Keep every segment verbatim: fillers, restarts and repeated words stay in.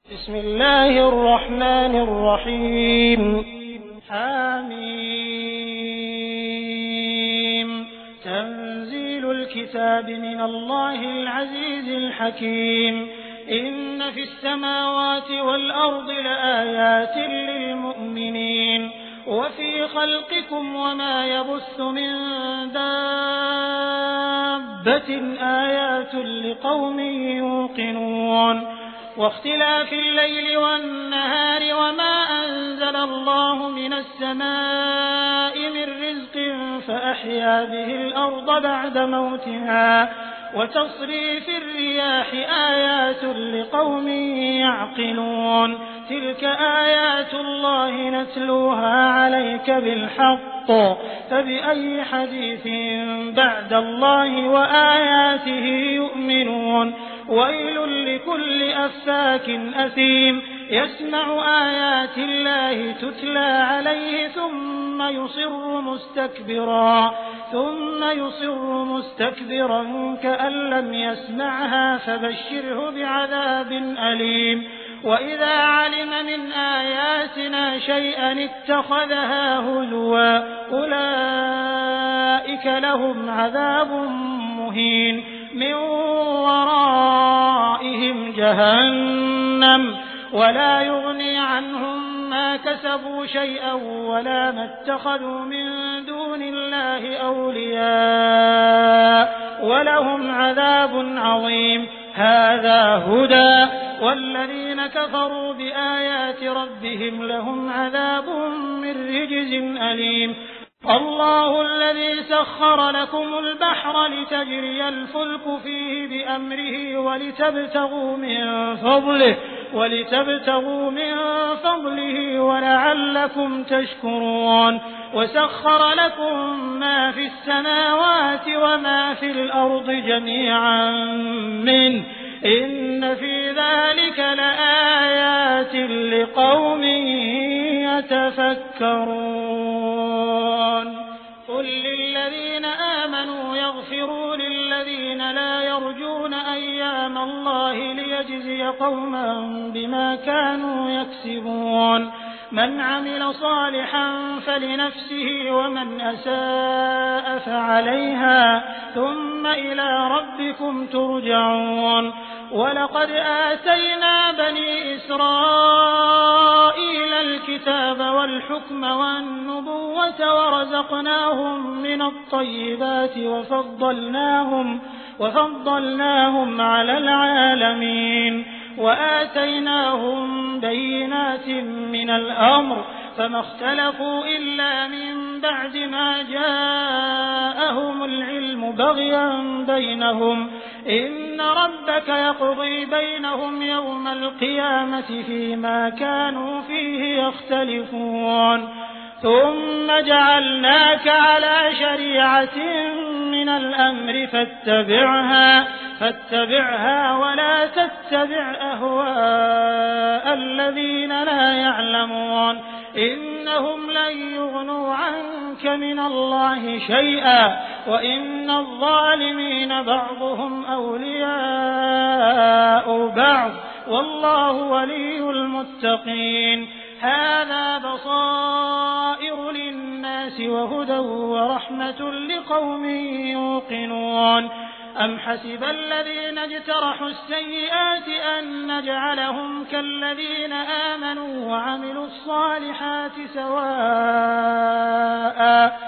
بسم الله الرحمن الرحيم حميم تنزيل الكتاب من الله العزيز الحكيم إن في السماوات والأرض لآيات للمؤمنين وفي خلقكم وما يبث من دابة آيات لقوم يوقنون واختلاف الليل والنهار وما أنزل الله من السماء من رزق فأحيا به الأرض بعد موتها وتصريف الرياح آيات لقوم يعقلون تلك آيات الله نتلوها عليك بالحق فبأي حديث بعد الله وآياته يؤمنون ويل لكل أفاك أثيم يسمع آيات الله تتلى عليه ثم يصر مستكبرا ثم يصر مستكبرا كأن لم يسمعها فبشره بعذاب أليم وإذا علم من آياتنا شيئا اتخذها هزوا أولئك لهم عذاب مهين من ورائهم جهنم ولا يغني عنهم ما كسبوا شيئا ولا ما اتخذوا من دون الله أولياء ولهم عذاب عظيم هذا هدى والذين كفروا بآيات ربهم لهم عذاب من رجز أليم الله الذي سخر لكم البحر لتجري الفلك فيه بأمره ولتبتغوا من فضله ولتبتغوا من فضله ولعلكم تشكرون وسخر لكم ما في السماوات وما في الأرض جميعا منه إن في ذلك لآيات لقوم يتفكرون قل للذين آمنوا يغفروا للذين لا يرجون أيام الله ليجزي قوما بما كانوا يكسبون من عمل صالحا فلنفسه ومن أساء فعليها ثم إلى ربكم ترجعون ولقد آتينا بني إسرائيل الكتاب والحكم والنبوة ورزقناهم من الطيبات وفضلناهم وفضلناهم على العالمين وآتيناهم بينات من الأمر فما اختلفوا إلا من بعد ما جاءهم العلم بغيا بينهم إن ربك يقضي بينهم يوم القيامة فيما كانوا فيه يختلفون ثم جعلناك على شريعة من الأمر فاتبعها فاتبعها ولا تتبع أهواء الذين لا يعلمون إنهم لن يغنوا عنك من الله شيئا وإن الظالمين بعضهم أولياء بعض والله ولي المتقين هذا بصائر للناس وهدى ورحمة لقوم يوقنون أم حسب الذين اجترحوا السيئات أن نجعلهم كالذين آمنوا وعملوا الصالحات سواء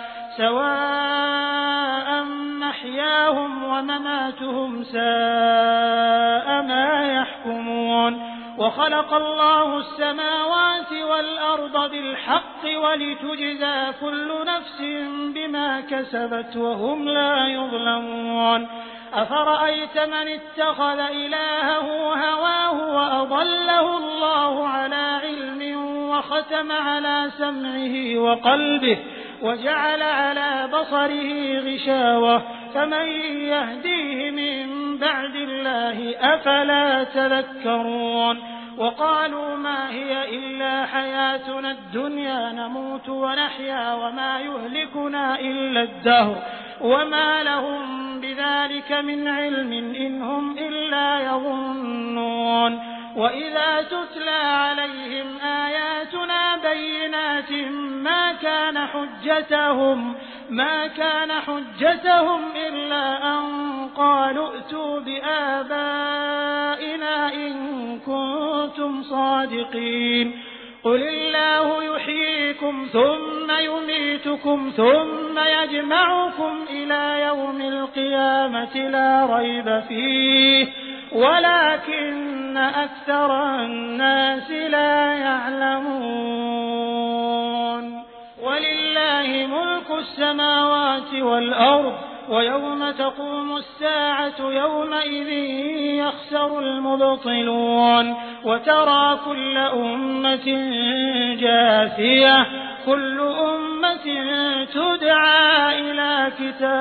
سواء محياهم ومماتهم ساء ما يحكمون وخلق الله السماوات والأرض بالحق ولتجزى كل نفس بما كسبت وهم لا يظلمون أفرأيت من اتخذ إلهه هواه وأضله الله على علم وختم على سمعه وقلبه وجعل على بصره غشاوة فمن يهديه من بعد الله أفلا تذكرون وقالوا ما هي إلا حياتنا الدنيا نموت ونحيا وما يهلكنا إلا الدهر وما لهم بذلك من علم إن هم إلا يظنون وإذا تتلى عليهم آياتنا بينات ما كان حجتهم ما كان حجتهم إلا أن قالوا ائتوا بآبائنا إن كنتم صادقين قل الله يحييكم ثم يميتكم ثم يجمعكم إلى يوم القيامة لا ريب فيه ولكن أكثر الناس لا يعلمون ولله ملك السماوات والأرض ويوم تقوم الساعة يومئذ يخسر المبطلون وترى كل أمة جاثية كل أمة تدعى إلى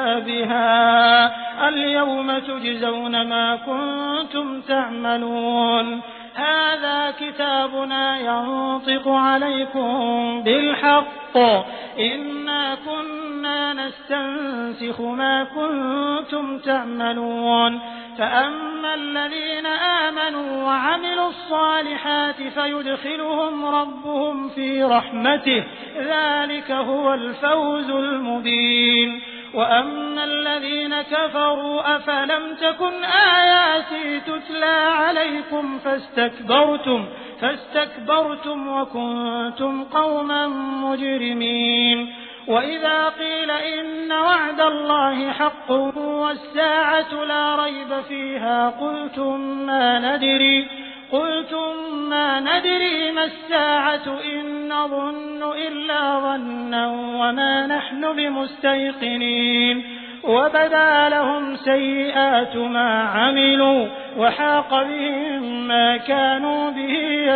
كتابها اليوم تجزون ما كنتم تعملون هذا كتابنا ينطق عليكم بالحق إنا كنا نستنسخ ما كنتم تعملون فأما الذين آمنوا وعملوا الصالحات فيدخلهم ربهم في رحمته ذلك هو الفوز المبين وأما الذين كفروا أفلم تكن آياتي تتلى عليكم فاستكبرتم فاستكبرتم وكنتم قوما مجرمين وإذا قيل إن وعد الله حق والساعة لا ريب فيها قلتم ما ندري قلتم ما ندري ما الساعة إن نظن إلا ظنا وما نحن بمستيقنين وبدا لهم سيئات ما عملوا وحاق بهم ما كانوا به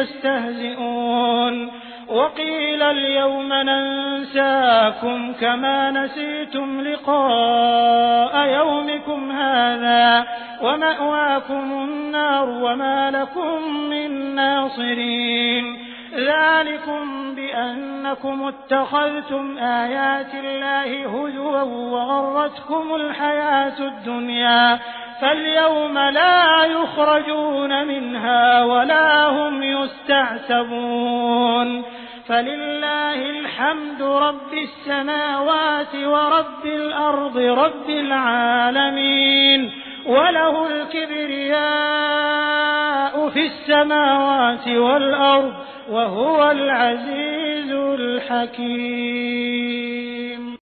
يستهزئون وقيل اليوم ننساكم كما نسيتم لقاء يومكم هذا ومأواكم النار وما لكم من ناصرين ذلكم بأنكم اتخذتم آيات الله هزوا وغرتكم الحياة الدنيا فاليوم لا يخرجون منها ولا هم يستعتبون فلله الحمد رب السماوات ورب الأرض رب العالمين وله الكبرياء في السماوات والأرض وهو العزيز الحكيم